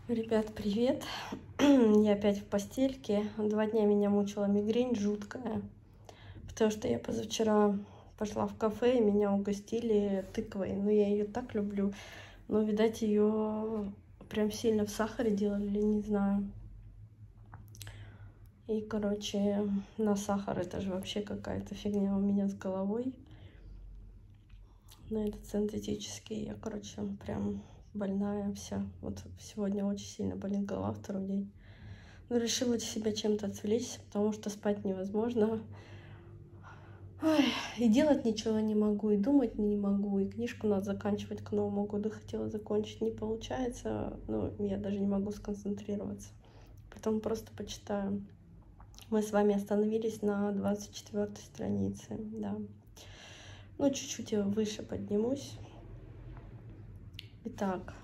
Ребят, привет! Я опять в постельке. 2 дня меня мучила мигрень жуткая, потому что я позавчера пошла в кафе, и меня угостили тыквой. Ну, я ее так люблю, но, видать, ее прям сильно в сахаре делали, не знаю. И, короче, на сахар это же вообще какая-то фигня у меня с головой. На этот синтетический я, короче, прям больная вся. Вот сегодня очень сильно болит голова 2-й день. Но решила себя чем-то отвлечься, потому что спать невозможно. Ой, и делать ничего не могу, и думать не могу, и книжку надо заканчивать к Новому году. Хотела закончить, не получается. Ну, я даже не могу сконцентрироваться. Потом просто почитаю. Мы с вами остановились на 24-й странице, да. Ну, чуть-чуть я выше поднимусь. Итак,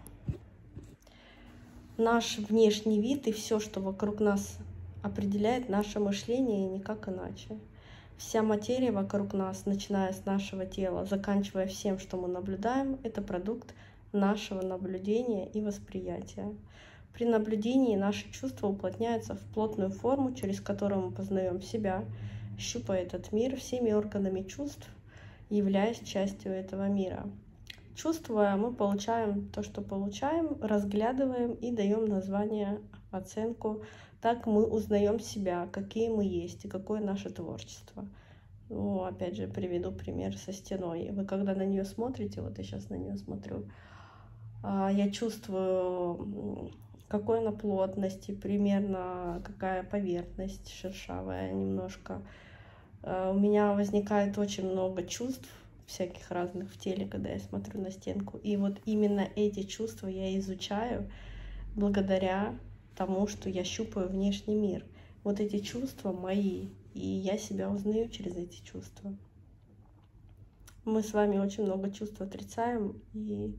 наш внешний вид и все, что вокруг нас определяет наше мышление, и никак иначе. Вся материя вокруг нас, начиная с нашего тела, заканчивая всем, что мы наблюдаем, это продукт нашего наблюдения и восприятия. При наблюдении наши чувства уплотняются в плотную форму, через которую мы познаем себя, щупая этот мир всеми органами чувств, являясь частью этого мира. Чувствуя, мы получаем то, что получаем, разглядываем и даем название, оценку. Так мы узнаем себя, какие мы есть и какое наше творчество. Ну, опять же, приведу пример со стеной. Вы когда на нее смотрите, вот я сейчас на нее смотрю, я чувствую, какой она плотности, примерно какая поверхность, шершавая немножко. У меня возникает очень много чувств всяких разных в теле, когда я смотрю на стенку. И вот именно эти чувства я изучаю благодаря тому, что я щупаю внешний мир. Вот эти чувства мои, и я себя узнаю через эти чувства. Мы с вами очень много чувств отрицаем и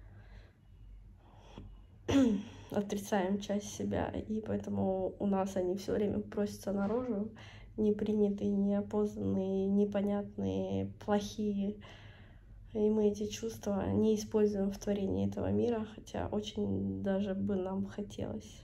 отрицаем часть себя, и поэтому у нас они все время просятся наружу, непринятые, неопознанные, непонятные, плохие. И мы эти чувства не используем в творении этого мира, хотя очень даже бы нам хотелось.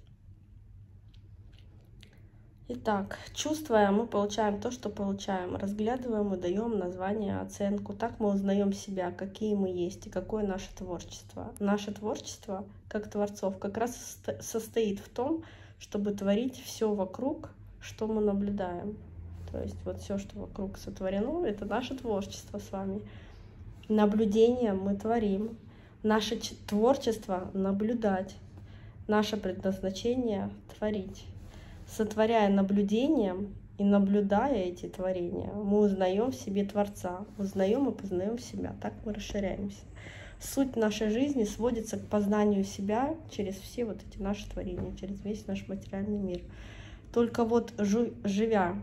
Итак, чувствуя, мы получаем то, что получаем, разглядываем и даем название, оценку. Так мы узнаем себя, какие мы есть и какое наше творчество. Наше творчество, как творцов, как раз состоит в том, чтобы творить все вокруг, что мы наблюдаем. То есть вот все, что вокруг сотворено, это наше творчество с вами. Наблюдение мы творим. Наше творчество — наблюдать. Наше предназначение — творить. Сотворяя наблюдением и наблюдая эти творения, мы узнаем в себе Творца, узнаем и познаем себя. Так мы расширяемся. Суть нашей жизни сводится к познанию себя через все вот эти наши творения, через весь наш материальный мир. Только вот живя,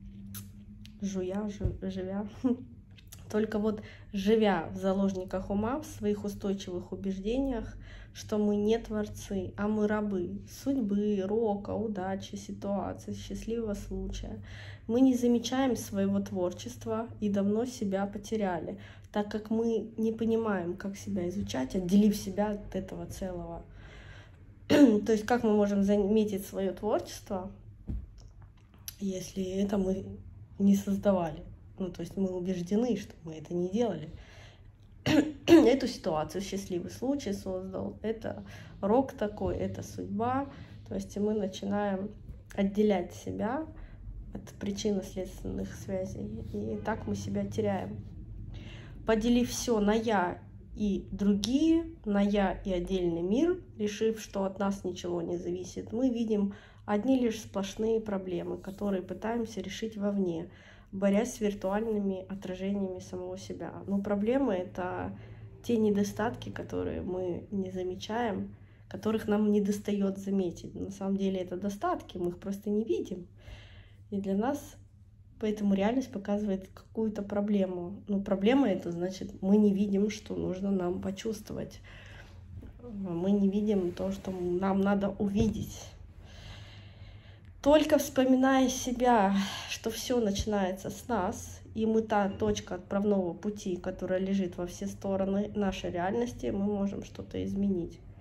только вот живя в заложниках ума, в своих устойчивых убеждениях, что мы не творцы, а мы рабы судьбы, рока, удачи, ситуации, счастливого случая, мы не замечаем своего творчества и давно себя потеряли, так как мы не понимаем, как себя изучать, отделив себя от этого целого. То есть как мы можем заметить свое творчество, если это мы не создавали? Ну, то есть мы убеждены, что мы это не делали. Эту ситуацию счастливый случай создал, это рок такой, это судьба. То есть мы начинаем отделять себя от причинно-следственных связей, и так мы себя теряем. Поделив все на я и другие, на я и отдельный мир, решив, что от нас ничего не зависит, мы видим одни лишь сплошные проблемы, которые пытаемся решить вовне, борясь с виртуальными отражениями самого себя. Но проблемы — это те недостатки, которые мы не замечаем, которых нам не достает заметить. На самом деле это достатки, мы их просто не видим. И для нас поэтому реальность показывает какую-то проблему. Но проблема — это значит, мы не видим, что нужно нам почувствовать. Мы не видим то, что нам надо увидеть. Только вспоминая себя, что все начинается с нас, и мы та точка отправного пути, которая лежит во все стороны нашей реальности, мы можем что-то изменить.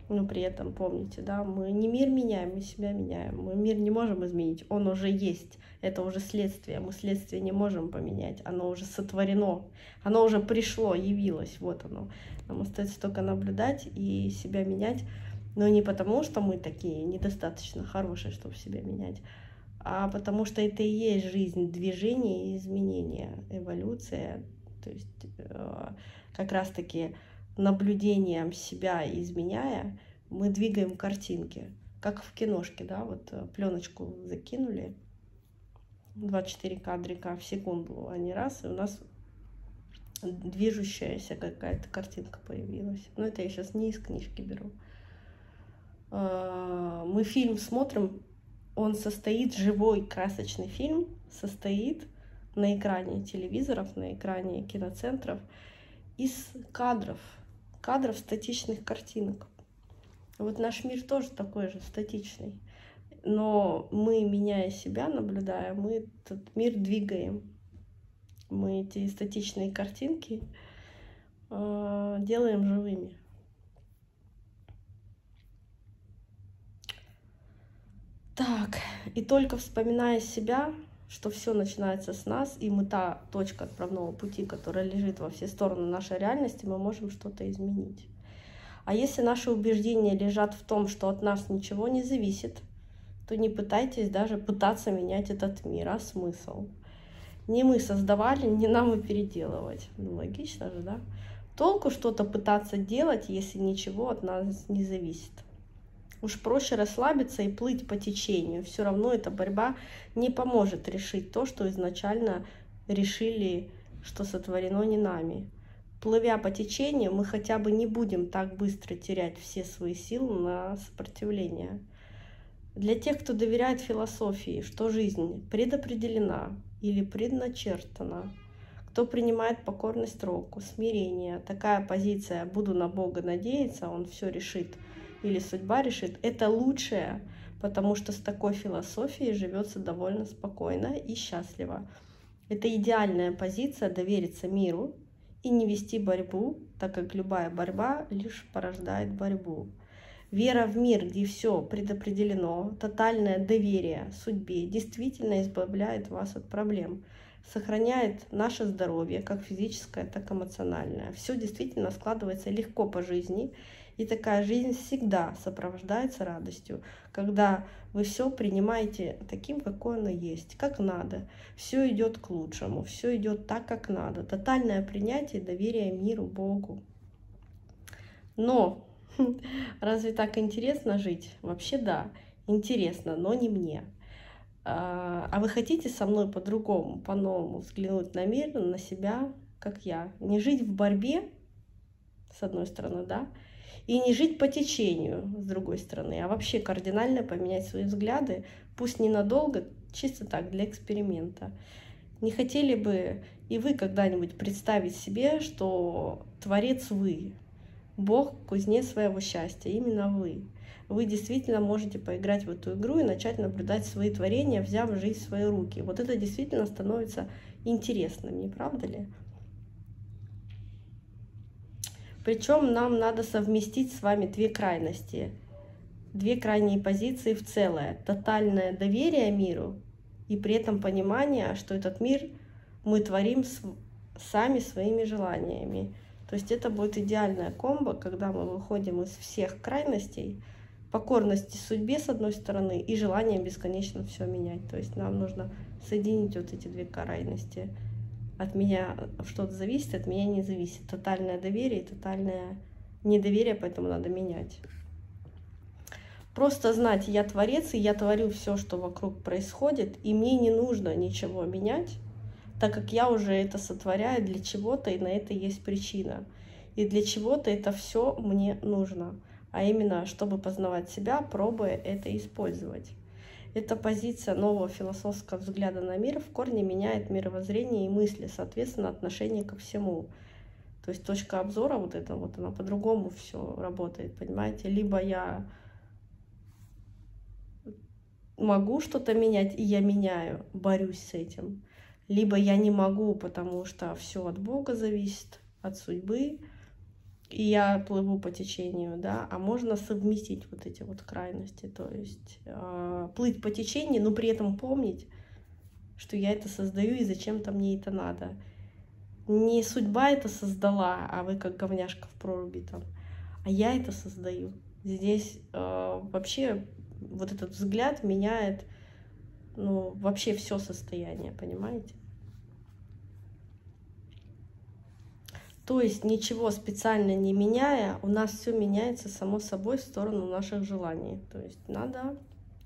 Но при этом, помните, да, мы не мир меняем, мы себя меняем. Мы мир не можем изменить, он уже есть. Это уже следствие. Мы следствие не можем поменять. Оно уже сотворено. Оно уже пришло, явилось. Вот оно. Нам остается только наблюдать и себя менять. Но не потому, что мы такие недостаточно хорошие, чтобы себя менять, а потому что это и есть жизнь, движение и изменение, эволюция. То есть как раз-таки наблюдением себя изменяя, мы двигаем картинки, как в киношке, да, вот пленочку закинули, 24 кадрика в секунду, а не раз, и у нас движущаяся какая-то картинка появилась. Но это я сейчас не из книжки беру. Мы фильм смотрим, он состоит, живой красочный фильм состоит на экране телевизоров, на экране киноцентров из кадров статичных картинок. Вот наш мир тоже такой же, статичный. Но мы, меняя себя, наблюдая, мы этот мир двигаем. Мы эти статичные картинки делаем живыми. Так, и только вспоминая себя, что все начинается с нас, и мы та точка отправного пути, которая лежит во все стороны нашей реальности, мы можем что-то изменить. А если наши убеждения лежат в том, что от нас ничего не зависит, то не пытайтесь даже пытаться менять этот мир, а смысл? Не мы создавали, не нам и переделывать. Ну, логично же, да? Толку что-то пытаться делать, если ничего от нас не зависит. Уж проще расслабиться и плыть по течению. Все равно эта борьба не поможет решить то, что изначально решили, что сотворено не нами. Плывя по течению, мы хотя бы не будем так быстро терять все свои силы на сопротивление. Для тех, кто доверяет философии, что жизнь предопределена или предначертана, кто принимает покорность року, смирение, такая позиция «буду на Бога надеяться, Он все решит», или судьба решит, это лучшее, потому что с такой философией живется довольно спокойно и счастливо. Это идеальная позиция довериться миру и не вести борьбу, так как любая борьба лишь порождает борьбу. Вера в мир, где все предопределено, тотальное доверие судьбе действительно избавляет вас от проблем, сохраняет наше здоровье, как физическое, так и эмоциональное. Все действительно складывается легко по жизни, и такая жизнь всегда сопровождается радостью, когда вы все принимаете таким, какое оно есть, как надо. Все идет к лучшему, все идет так, как надо. Тотальное принятие, доверие миру, Богу. Но разве так интересно жить? Вообще да, интересно, но не мне. А вы хотите со мной по-другому, по-новому взглянуть на мир, на себя, как я? Не жить в борьбе, с одной стороны, да, и не жить по течению, с другой стороны, а вообще кардинально поменять свои взгляды, пусть ненадолго, чисто так, для эксперимента. Не хотели бы и вы когда-нибудь представить себе, что Творец вы, Бог — кузнец своего счастья, именно вы. Вы действительно можете поиграть в эту игру и начать наблюдать свои творения, взяв жизнь в свои руки. Вот это действительно становится интересным, не правда ли? Причем нам надо совместить с вами две крайности, две крайние позиции в целое. Тотальное доверие миру и при этом понимание, что этот мир мы творим сами своими желаниями. То есть это будет идеальная комбо, когда мы выходим из всех крайностей, покорности судьбе с одной стороны и желанием бесконечно все менять. То есть нам нужно соединить вот эти две крайности. От меня что-то зависит, от меня не зависит. Тотальное доверие и тотальное недоверие, поэтому надо менять. Просто знать, я творец, и я творю все, что вокруг происходит, и мне не нужно ничего менять, так как я уже это сотворяю для чего-то, и на это есть причина. И для чего-то это все мне нужно. А именно, чтобы познавать себя, пробуя это использовать. Эта позиция нового философского взгляда на мир в корне меняет мировоззрение и мысли, соответственно, отношение ко всему. То есть точка обзора вот эта вот, она по-другому все работает, понимаете? Либо я могу что-то менять, и я меняю, борюсь с этим. Либо я не могу, потому что все от Бога зависит, от судьбы, и я плыву по течению, да, а можно совместить вот эти вот крайности, то есть плыть по течению, но при этом помнить, что я это создаю и зачем-то мне это надо. Не судьба это создала, а вы как говняшка в проруби там, а я это создаю. Здесь вообще вот этот взгляд меняет, ну, вообще все состояние, понимаете? То есть ничего специально не меняя, у нас все меняется само собой в сторону наших желаний. То есть надо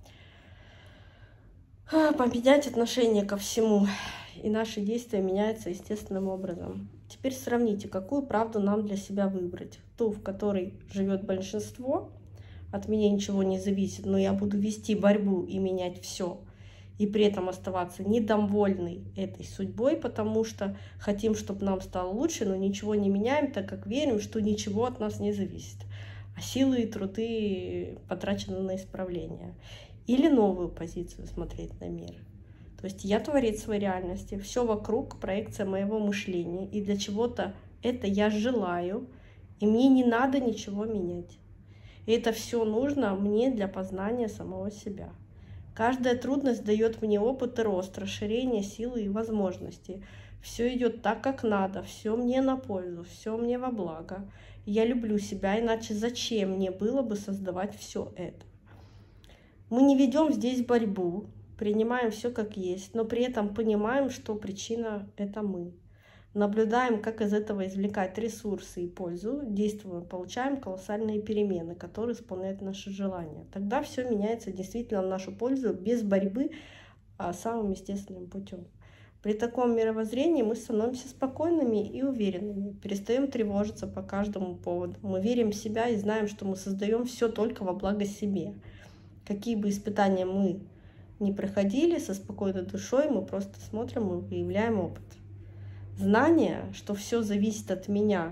поменять отношение ко всему, и наши действия меняются естественным образом. Теперь сравните, какую правду нам для себя выбрать. Ту, в которой живет большинство, от меня ничего не зависит, но я буду вести борьбу и менять все, и при этом оставаться недовольной этой судьбой, потому что хотим, чтобы нам стало лучше, но ничего не меняем, так как верим, что ничего от нас не зависит, а силы и труды потрачены на исправление. Или новую позицию смотреть на мир. То есть я творец своей реальности, все вокруг проекция моего мышления, и для чего-то это я желаю, и мне не надо ничего менять. И это все нужно мне для познания самого себя. Каждая трудность дает мне опыт и рост, расширение силы и возможностей. Все идет так, как надо, все мне на пользу, все мне во благо. Я люблю себя, иначе зачем мне было бы создавать все это? Мы не ведем здесь борьбу, принимаем все как есть, но при этом понимаем, что причина — это мы. Наблюдаем, как из этого извлекать ресурсы и пользу, действуем, получаем колоссальные перемены, которые исполняют наши желания. Тогда все меняется действительно в нашу пользу, без борьбы, а самым естественным путем. При таком мировоззрении мы становимся спокойными и уверенными, перестаем тревожиться по каждому поводу. Мы верим в себя и знаем, что мы создаем все только во благо себе. Какие бы испытания мы ни проходили, со спокойной душой мы просто смотрим и выявляем опыт. Знание, что все зависит от меня,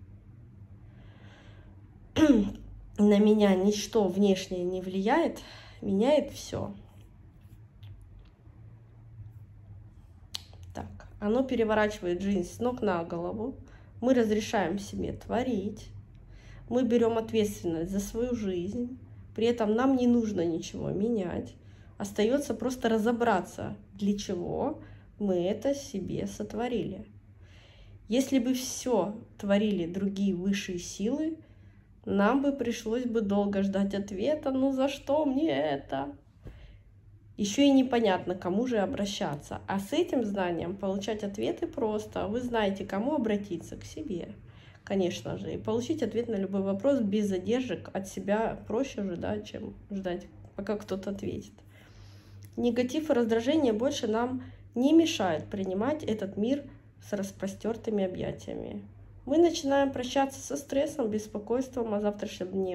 на меня ничто внешнее не влияет, меняет все. Так, оно переворачивает жизнь с ног на голову. Мы разрешаем себе творить. Мы берем ответственность за свою жизнь. При этом нам не нужно ничего менять. Остается просто разобраться, для чего мы это себе сотворили. Если бы все творили другие высшие силы, нам бы пришлось бы долго ждать ответа, ну за что мне это? Еще и непонятно, к кому же обращаться. А с этим знанием получать ответы просто. Вы знаете, к кому обратиться, к себе, конечно же. И получить ответ на любой вопрос без задержек от себя проще же, да, чем ждать, пока кто-то ответит. Негатив и раздражение больше нам не мешают принимать этот мир с распростертыми объятиями. Мы начинаем прощаться со стрессом, беспокойством о завтрашнем дне.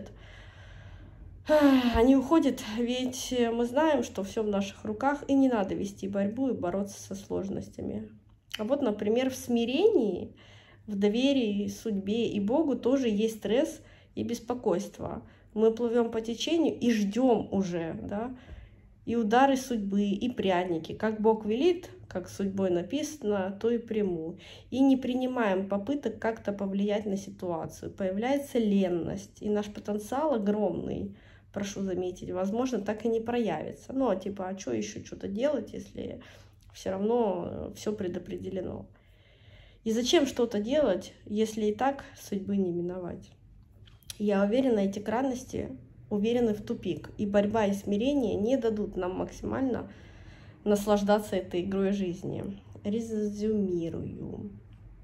Они уходят, ведь мы знаем, что все в наших руках, и не надо вести борьбу и бороться со сложностями. А вот, например, в смирении, в доверии судьбе и Богу тоже есть стресс и беспокойство. Мы плывем по течению и ждем уже, да, и удары судьбы, и пряники. Как Бог велит, как судьбой написано, то и приму. И не принимаем попыток как-то повлиять на ситуацию. Появляется ленность, и наш потенциал огромный, прошу заметить, возможно, так и не проявится. Ну, а типа, а что еще что-то делать, если все равно все предопределено? И зачем что-то делать, если и так судьбы не миновать? Я уверена, эти крайности уверены в тупик, и борьба и смирение не дадут нам максимально наслаждаться этой игрой жизни. Резюмирую.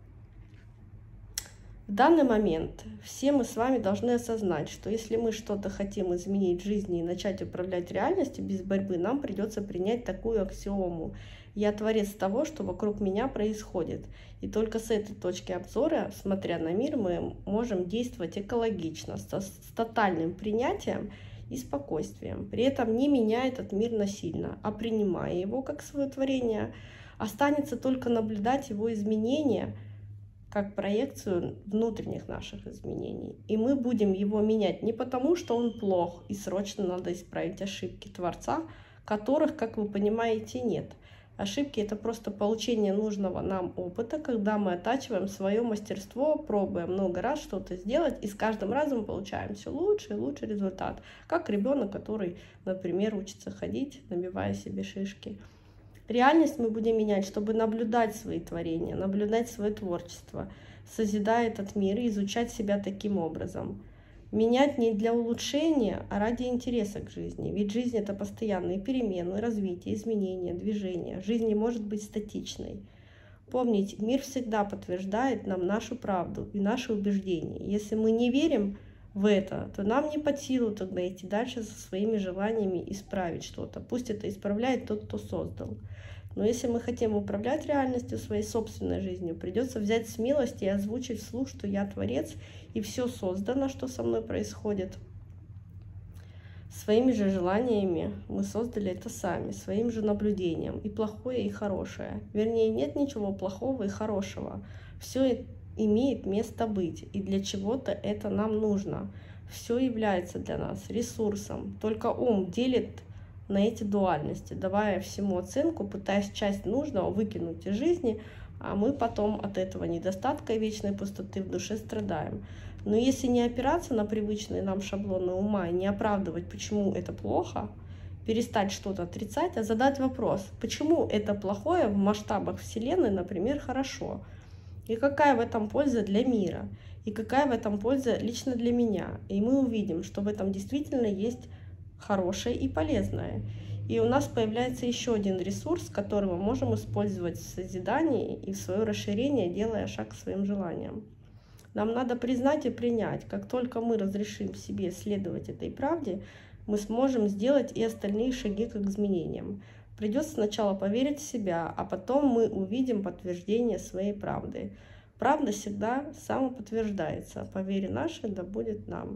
В данный момент все мы с вами должны осознать, что если мы что-то хотим изменить в жизни и начать управлять реальностью без борьбы, нам придется принять такую аксиому. Я творец того, что вокруг меня происходит. И только с этой точки обзора, смотря на мир, мы можем действовать экологично, с тотальным принятием и спокойствием. При этом не меняя этот мир насильно, а принимая его как свое творение. Останется только наблюдать его изменения как проекцию внутренних наших изменений. И мы будем его менять не потому, что он плох и срочно надо исправить ошибки Творца, которых, как вы понимаете, нет. Ошибки — это просто получение нужного нам опыта, когда мы оттачиваем свое мастерство, пробуем много раз что-то сделать, и с каждым разом мы получаем все лучше и лучше результат. Как ребенок, который, например, учится ходить, набивая себе шишки. Реальность мы будем менять, чтобы наблюдать свои творения, наблюдать свое творчество, созидая этот мир и изучать себя таким образом. Менять не для улучшения, а ради интереса к жизни. Ведь жизнь — это постоянные перемены, развитие, изменения, движения. Жизнь не может быть статичной. Помните, мир всегда подтверждает нам нашу правду и наши убеждения. Если мы не верим в это, то нам не под силу тогда идти дальше со своими желаниями исправить что-то. Пусть это исправляет тот, кто создал. Но если мы хотим управлять реальностью своей собственной жизнью, придется взять смелость и озвучить вслух, что я творец, и все создано, что со мной происходит. Своими же желаниями мы создали это сами, своим же наблюдением, и плохое, и хорошее. Вернее, нет ничего плохого и хорошего. Все имеет место быть, и для чего-то это нам нужно. Все является для нас ресурсом. Только ум делит на эти дуальности, давая всему оценку, пытаясь часть нужного выкинуть из жизни, а мы потом от этого недостатка и вечной пустоты в душе страдаем. Но если не опираться на привычные нам шаблоны ума и не оправдывать, почему это плохо, перестать что-то отрицать, а задать вопрос, почему это плохое в масштабах Вселенной, например, хорошо, и какая в этом польза для мира, и какая в этом польза лично для меня. И мы увидим, что в этом действительно есть хорошее и полезное. И у нас появляется еще один ресурс, который мы можем использовать в созидании и в свое расширение, делая шаг к своим желаниям. Нам надо признать и принять, как только мы разрешим себе следовать этой правде, мы сможем сделать и остальные шаги к изменениям. Придется сначала поверить в себя, а потом мы увидим подтверждение своей правды. Правда всегда самоподтверждается. По вере нашей да будет нам.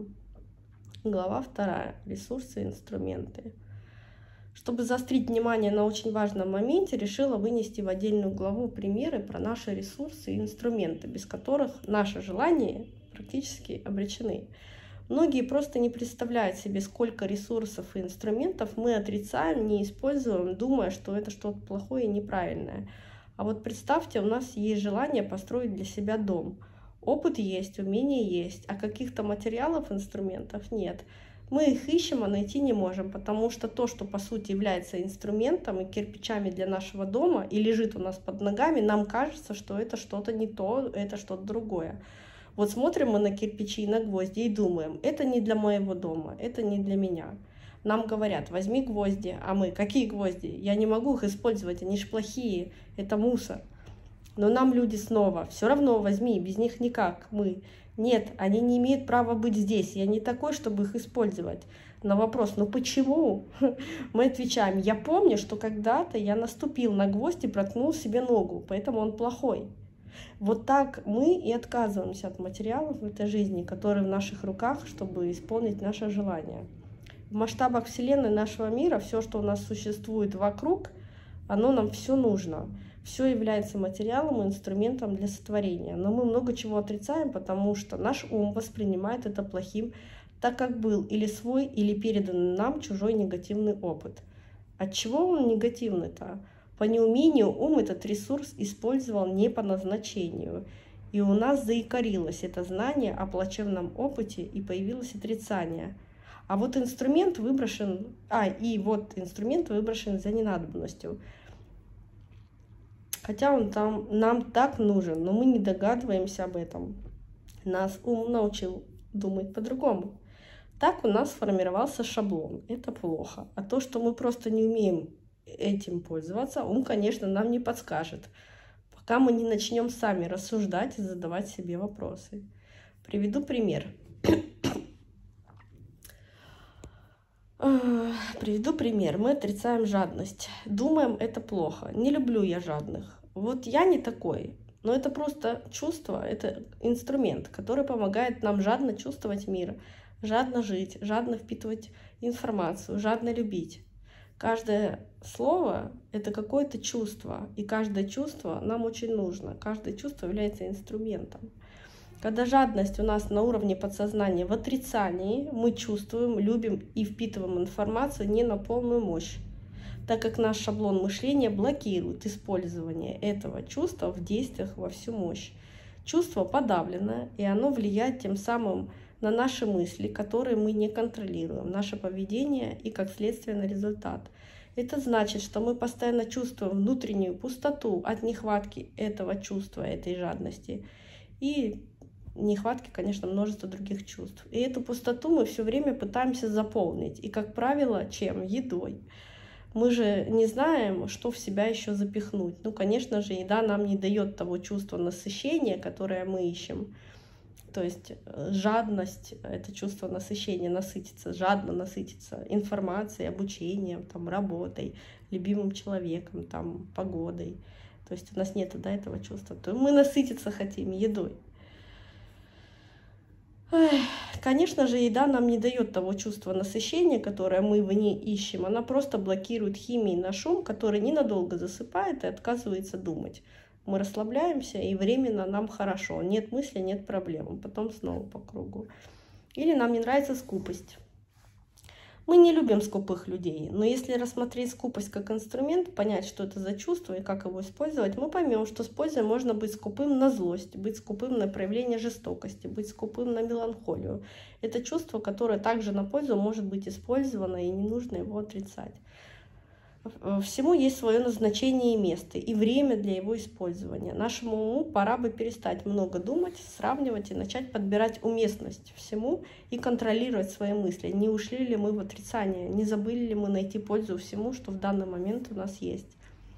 Глава 2. Ресурсы и инструменты. Чтобы заострить внимание на очень важном моменте, решила вынести в отдельную главу примеры про наши ресурсы и инструменты, без которых наши желания практически обречены. Многие просто не представляют себе, сколько ресурсов и инструментов мы отрицаем, не используем, думая, что это что-то плохое и неправильное. А вот представьте, у нас есть желание построить для себя дом. Опыт есть, умения есть, а каких-то материалов, инструментов нет. Мы их ищем, а найти не можем, потому что то, что по сути является инструментом и кирпичами для нашего дома и лежит у нас под ногами, нам кажется, что это что-то не то, это что-то другое. Вот смотрим мы на кирпичи и на гвозди и думаем, это не для моего дома, это не для меня. Нам говорят, возьми гвозди, а мы, какие гвозди? Я не могу их использовать, они же плохие, это мусор. Но нам люди снова, все равно возьми, без них никак, мы. Нет, они не имеют права быть здесь, я не такой, чтобы их использовать. На вопрос, ну почему? Мы отвечаем, я помню, что когда-то я наступил на гвоздь и проткнул себе ногу, поэтому он плохой. Вот так мы и отказываемся от материалов в этой жизни, которые в наших руках, чтобы исполнить наше желание. В масштабах Вселенной нашего мира все, что у нас существует вокруг, оно нам все нужно. Все является материалом и инструментом для сотворения. Но мы много чего отрицаем, потому что наш ум воспринимает это плохим, так как был или свой, или переданный нам чужой негативный опыт. От чего он негативный-то? По неумению ум этот ресурс использовал не по назначению. И у нас заикарилось это знание о плачевном опыте, и появилось отрицание. А вот инструмент выброшен, инструмент выброшен за ненадобностью. Хотя он нам так нужен, но мы не догадываемся об этом. Нас ум научил думать по-другому. Так у нас сформировался шаблон. Это плохо. А то, что мы просто не умеем этим пользоваться, ум, конечно, нам не подскажет, пока мы не начнем сами рассуждать и задавать себе вопросы. Приведу пример. Мы отрицаем жадность. Думаем, это плохо. Не люблю я жадных. Вот я не такой. Но это просто чувство, это инструмент, который помогает нам жадно чувствовать мир, жадно жить, жадно впитывать информацию, жадно любить. Каждое слово — это какое-то чувство, и каждое чувство нам очень нужно. Каждое чувство является инструментом. Когда жадность у нас на уровне подсознания в отрицании, мы чувствуем, любим и впитываем информацию не на полную мощь. так как наш шаблон мышления блокирует использование этого чувства в действиях во всю мощь. Чувство подавлено, и оно влияет тем самым на наши мысли, которые мы не контролируем, наше поведение и, как следствие, на результат. Это значит, что мы постоянно чувствуем внутреннюю пустоту от нехватки этого чувства, этой жадности. И нехватки, конечно, множество других чувств. И эту пустоту мы все время пытаемся заполнить. И, как правило, чем? Едой. Мы же не знаем, что в себя еще запихнуть. Ну, конечно же, еда нам не дает того чувства насыщения, которое мы ищем. То есть жадность — это чувство насыщения, насытиться, жадно насытиться информацией, обучением, там, работой, любимым человеком, там, погодой. То есть у нас нет этого чувства. То мы насытиться хотим едой. Конечно же, еда нам не дает того чувства насыщения, которое мы в ней ищем. Она просто блокирует химией наш ум, который ненадолго засыпает и отказывается думать. Мы расслабляемся, и временно нам хорошо. Нет мысли, нет проблем. Потом снова по кругу. Или нам не нравится скупость. Мы не любим скупых людей, но если рассмотреть скупость как инструмент, понять, что это за чувство и как его использовать, мы поймем, что с пользой можно быть скупым на злость, быть скупым на проявление жестокости, быть скупым на меланхолию. Это чувство, которое также на пользу может быть использовано, и не нужно его отрицать. Всему есть свое назначение и место, и время для его использования. Нашему уму пора бы перестать много думать, сравнивать и начать подбирать уместность всему и контролировать свои мысли. Не ушли ли мы в отрицание, не забыли ли мы найти пользу всему, что в данный момент у нас есть.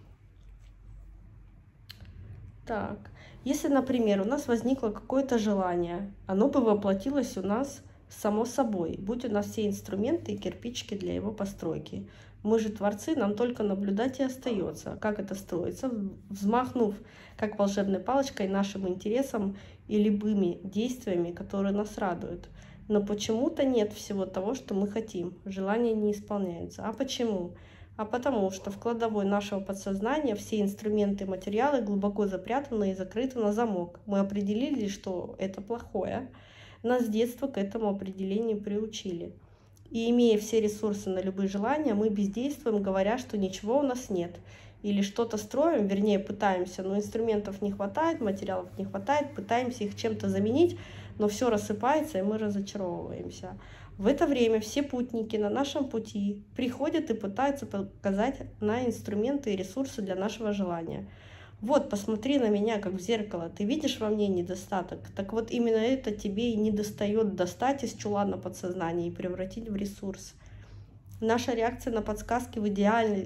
Так, если, например, у нас возникло какое-то желание, оно бы воплотилось у нас само собой, будь у нас все инструменты и кирпичики для его постройки. Мы же творцы, нам только наблюдать и остается, как это строится, взмахнув как волшебной палочкой нашим интересам и любыми действиями, которые нас радуют. Но почему-то нет всего того, что мы хотим, желания не исполняются. А почему? А потому что в кладовой нашего подсознания все инструменты и материалы глубоко запрятаны и закрыты на замок. Мы определили, что это плохое. Нас с детства к этому определению приучили. И имея все ресурсы на любые желания, мы бездействуем, говоря, что ничего у нас нет. Или что-то строим, вернее пытаемся, но инструментов не хватает, материалов не хватает, пытаемся их чем-то заменить, но все рассыпается, и мы разочаровываемся. В это время все путники на нашем пути приходят и пытаются показать на инструменты и ресурсы для нашего желания. Вот, посмотри на меня, как в зеркало, ты видишь во мне недостаток? Так вот именно это тебе и недостает достать из чулана подсознания и превратить в ресурс. Наша реакция на подсказки в идеале...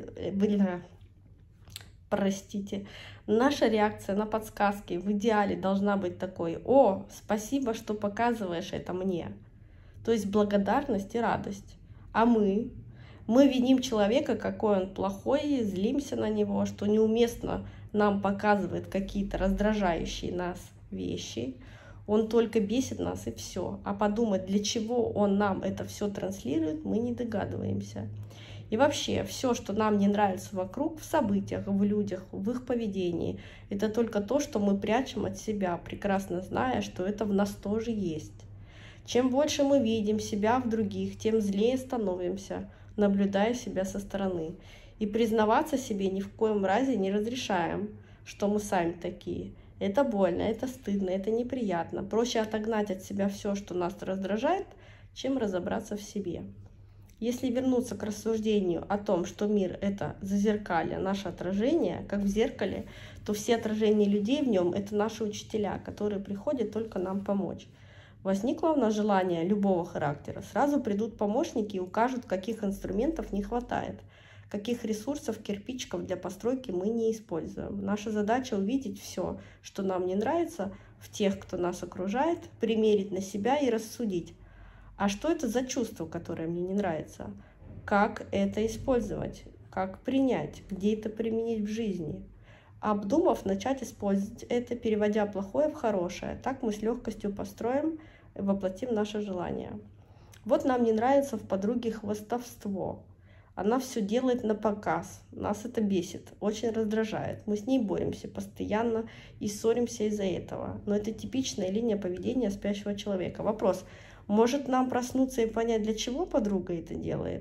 Наша реакция на подсказки в идеале должна быть такой: «О, спасибо, что показываешь это мне». То есть благодарность и радость. А мы виним человека, какой он плохой, злимся на него, что неуместно нам показывает какие-то раздражающие нас вещи. Он только бесит нас, и все. А подумать, для чего он нам это все транслирует, мы не догадываемся. И вообще, все, что нам не нравится вокруг, в событиях, в людях, в их поведении, это только то, что мы прячем от себя, прекрасно зная, что это в нас тоже есть. Чем больше мы видим себя в других, тем злее становимся, наблюдая себя со стороны. И признаваться себе ни в коем разе не разрешаем, что мы сами такие. Это больно, это стыдно, это неприятно. Проще отогнать от себя все, что нас раздражает, чем разобраться в себе. Если вернуться к рассуждению о том, что мир — это зазеркалье, наше отражение, как в зеркале, то все отражения людей в нем — это наши учителя, которые приходят только нам помочь. Возникло у нас желание любого характера, сразу придут помощники и укажут, каких инструментов не хватает, каких ресурсов, кирпичиков для постройки мы не используем. Наша задача — увидеть все, что нам не нравится в тех, кто нас окружает, примерить на себя и рассудить. А что это за чувство, которое мне не нравится? Как это использовать? Как принять? Где это применить в жизни? Обдумав, начать использовать это, переводя плохое в хорошее. Так мы с легкостью построим и воплотим наше желание. Вот нам не нравится в подруге хвастовство. Она все делает на показ. Нас это бесит, очень раздражает. Мы с ней боремся постоянно и ссоримся из-за этого. Но это типичная линия поведения спящего человека. Вопрос: может нам проснуться и понять, для чего подруга это делает?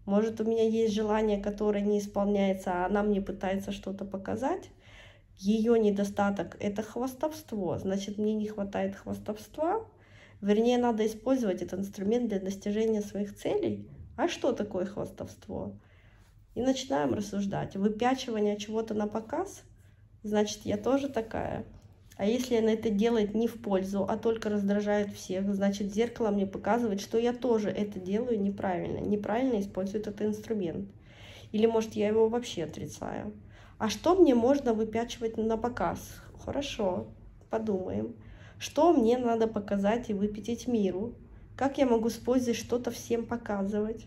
Может, у меня есть желание, которое не исполняется, а она мне пытается что-то показать. Ее недостаток — это хвастовство, значит, мне не хватает хвастовства. Вернее, надо использовать этот инструмент для достижения своих целей. А что такое хвастовство? И начинаем рассуждать. Выпячивание чего-то на показ, значит, я тоже такая. А если она это делает не в пользу, а только раздражает всех, значит, зеркало мне показывает, что я тоже это делаю неправильно. Неправильно использую этот инструмент. Или, может, я его вообще отрицаю. А что мне можно выпячивать на показ? Хорошо, подумаем. Что мне надо показать и выпятить миру? Как я могу с пользой что-то всем показывать?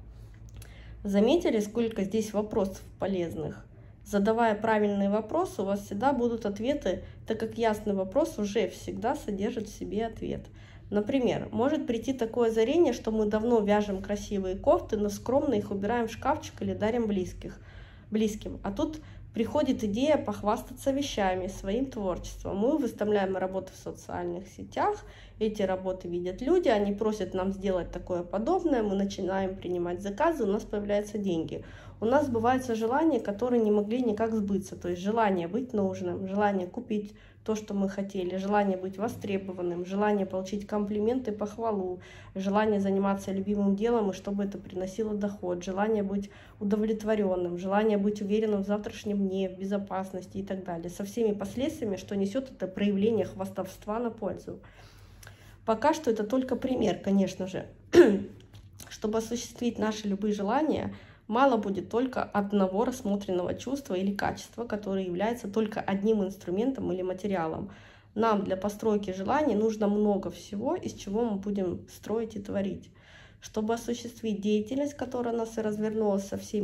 Заметили, сколько здесь вопросов полезных? Задавая правильные вопросы, у вас всегда будут ответы, так как ясный вопрос уже всегда содержит в себе ответ. Например, может прийти такое озарение, что мы давно вяжем красивые кофты, но скромно их убираем в шкафчик или дарим близким. А тут приходит идея похвастаться вещами, своим творчеством. Мы выставляем работы в социальных сетях, эти работы видят люди, они просят нам сделать такое подобное, мы начинаем принимать заказы, у нас появляются деньги. У нас сбываются желания, которые не могли никак сбыться, то есть желание быть нужным, желание купить то, что мы хотели, желание быть востребованным, желание получить комплименты, похвалу, желание заниматься любимым делом и чтобы это приносило доход, желание быть удовлетворенным, желание быть уверенным в завтрашнем дне, в безопасности и так далее, со всеми последствиями, что несет это проявление хвастовства на пользу. Пока что это только пример, конечно же. Чтобы осуществить наши любые желания, мало будет только одного рассмотренного чувства или качества, которое является только одним инструментом или материалом. Нам для постройки желаний нужно много всего, из чего мы будем строить и творить. Чтобы осуществить деятельность, которая у нас и развернулась со всем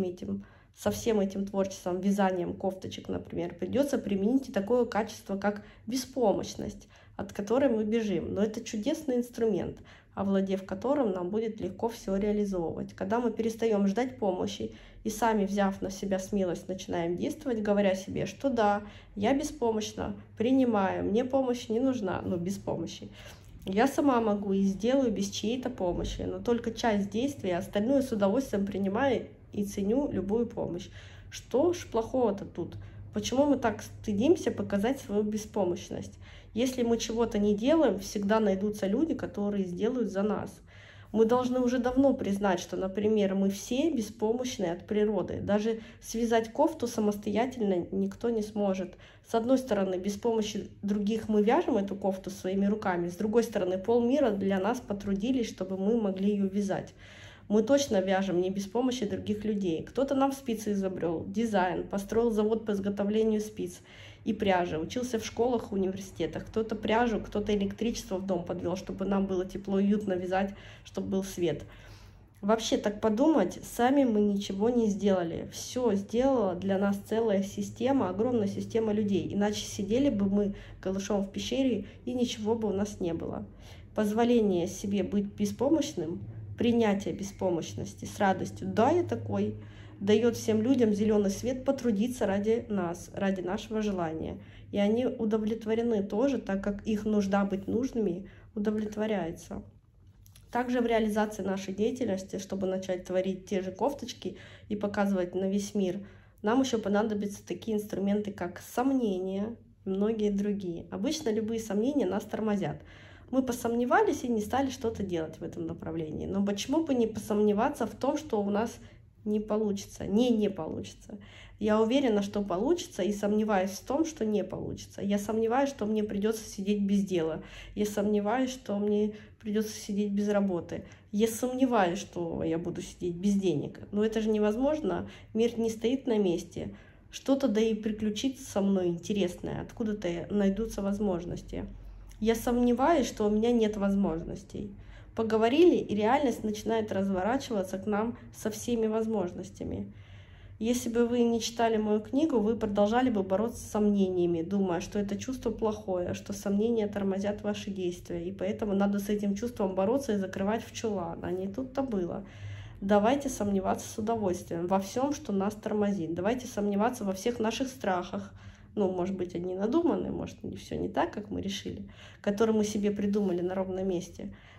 этим творчеством, вязанием кофточек, например, придется применить и такое качество, как беспомощность, от которой мы бежим. Но это чудесный инструмент, овладев которым нам будет легко все реализовывать. Когда мы перестаем ждать помощи и сами, взяв на себя смелость, начинаем действовать, говоря себе, что да, я беспомощна, принимаю, мне помощь не нужна, но без помощи. Я сама могу и сделаю без чьей-то помощи, но только часть действий, а остальную с удовольствием принимаю и ценю любую помощь. Что ж плохого-то тут? Почему мы так стыдимся показать свою беспомощность? Если мы чего-то не делаем, всегда найдутся люди, которые сделают за нас. Мы должны уже давно признать, что, например, мы все беспомощны от природы. Даже связать кофту самостоятельно никто не сможет. С одной стороны, без помощи других мы вяжем эту кофту своими руками. С другой стороны, полмира для нас потрудились, чтобы мы могли ее вязать. Мы точно вяжем не без помощи других людей. Кто-то нам спицы изобрел, дизайн, построил завод по изготовлению спиц и пряжи, учился в школах, университетах. Кто-то пряжу, кто-то электричество в дом подвел, чтобы нам было тепло и уютно вязать, чтобы был свет. Вообще, так подумать, сами мы ничего не сделали. Все сделала для нас целая система, огромная система людей. Иначе сидели бы мы голышом в пещере, и ничего бы у нас не было. Позволение себе быть беспомощным, принятие беспомощности с радостью, да, я такой, дает всем людям зеленый свет потрудиться ради нас, ради нашего желания. И они удовлетворены тоже, так как их нужда быть нужными удовлетворяется. Также в реализации нашей деятельности, чтобы начать творить те же кофточки и показывать на весь мир, нам еще понадобятся такие инструменты, как сомнения и многие другие. Обычно любые сомнения нас тормозят. Мы посомневались и не стали что-то делать в этом направлении. Но почему бы не посомневаться в том, что у нас не получится, не получится. Я уверена, что получится, и сомневаюсь в том, что не получится. Я сомневаюсь, что мне придется сидеть без дела. Я сомневаюсь, что мне придется сидеть без работы. Я сомневаюсь, что я буду сидеть без денег. Но это же невозможно. Мир не стоит на месте. Что-то да и приключится со мной интересное. Откуда-то найдутся возможности. Я сомневаюсь, что у меня нет возможностей. Поговорили, и реальность начинает разворачиваться к нам со всеми возможностями. Если бы вы не читали мою книгу, вы продолжали бы бороться с сомнениями, думая, что это чувство плохое, что сомнения тормозят ваши действия, и поэтому надо с этим чувством бороться и закрывать в чулан. А не тут-то было. Давайте сомневаться с удовольствием во всем, что нас тормозит. Давайте сомневаться во всех наших страхах. Ну, может быть, они надуманные, может, все не так, как мы решили, которые мы себе придумали на ровном месте.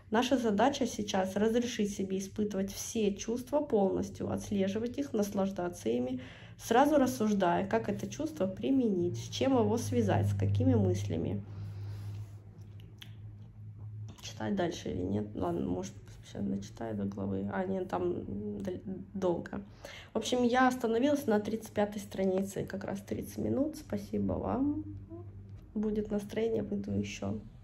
Наша задача сейчас разрешить себе испытывать все чувства полностью, отслеживать их, наслаждаться ими, сразу рассуждая, как это чувство применить, с чем его связать, с какими мыслями. Читать дальше или нет? Ладно, может, сейчас дочитаю до главы. А, нет, там долго. В общем, я остановилась на 35-й странице, как раз 30 минут. Спасибо вам. Будет настроение, пойду еще.